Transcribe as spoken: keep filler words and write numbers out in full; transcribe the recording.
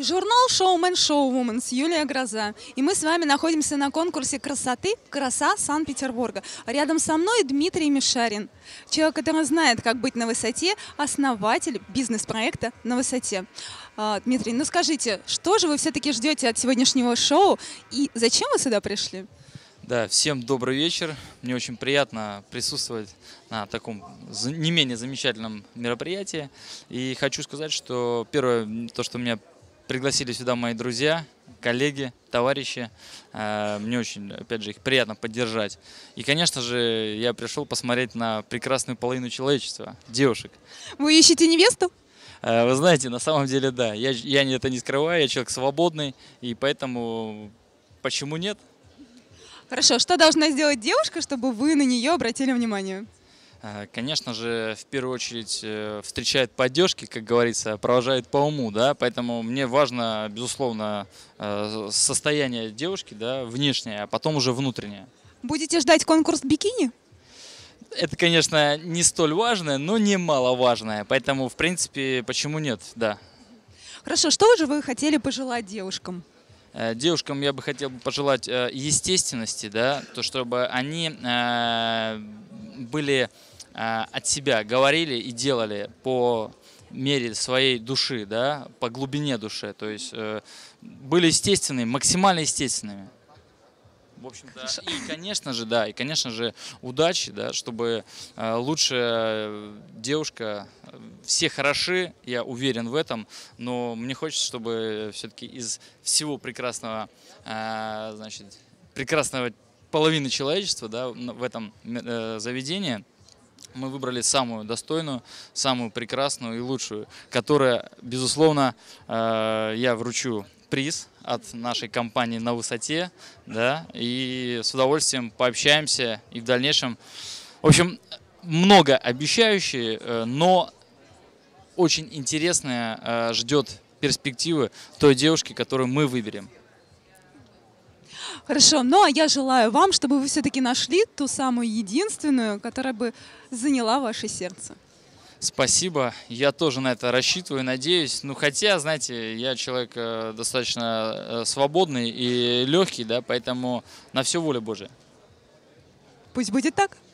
Журнал «Шоумен Шоувуменс», Юлия Гроза. И мы с вами находимся на конкурсе красоты «Краса Санкт-Петербурга». Рядом со мной Дмитрий Мишарин, человек, который знает, как быть на высоте, основатель бизнес-проекта «На высоте». А, Дмитрий, ну скажите, что же вы все-таки ждете от сегодняшнего шоу и зачем вы сюда пришли? Да, всем добрый вечер. Мне очень приятно присутствовать на таком не менее замечательном мероприятии. И хочу сказать, что первое, то, что меня пригласили сюда мои друзья, коллеги, товарищи. Мне очень, опять же, их приятно поддержать. И, конечно же, я пришел посмотреть на прекрасную половину человечества, девушек. Вы ищете невесту? Вы знаете, на самом деле, да. Я, я это не скрываю, я человек свободный, и поэтому почему нет? Хорошо, что должна сделать девушка, чтобы вы на нее обратили внимание? Конечно же, в первую очередь встречает по одежке, как говорится, провожает по уму, да, поэтому мне важно, безусловно, состояние девушки, да, внешнее, а потом уже внутреннее. Будете ждать конкурс бикини? Это, конечно, не столь важное, но немаловажное, поэтому, в принципе, почему нет, да. Хорошо, что же вы хотели пожелать девушкам? Девушкам я бы хотел пожелать естественности, да, то, чтобы они были от себя, говорили и делали по мере своей души, да, по глубине души, то есть были естественными, максимально естественными. В общем-то, и, конечно же, да, и, конечно же, удачи, да, чтобы лучшая девушка, все хороши, я уверен в этом, но мне хочется, чтобы все-таки из всего прекрасного, значит, прекрасного половины человечества, да, в этом заведении мы выбрали самую достойную, самую прекрасную и лучшую, которая, безусловно, я вручу приз от нашей компании «На высоте», да, и с удовольствием пообщаемся и в дальнейшем. В общем, многообещающие, но очень интересное ждет перспективы той девушки, которую мы выберем. Хорошо, ну а я желаю вам, чтобы вы все-таки нашли ту самую единственную, которая бы заняла ваше сердце. Спасибо, я тоже на это рассчитываю, надеюсь. Ну, хотя, знаете, я человек достаточно свободный и легкий, да, поэтому на все воля Божия. Пусть будет так.